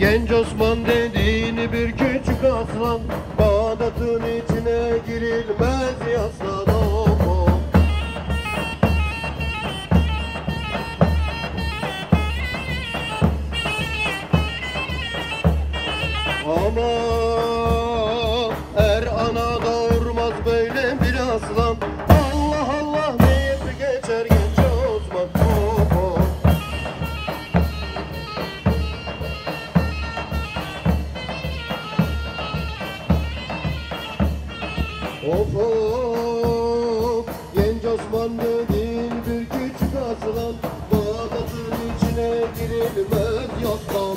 Genç Osman dediğini bir küçük aslan, Bağdat'ın içine girilmez yaslan. Ama er ana doğurmaz böyle bir aslan. Allah Allah deyip geçer genç Osman. Of of, genç Osman dediğin bir küçük aslan, Bağdat'ın içine girilmez yaslan.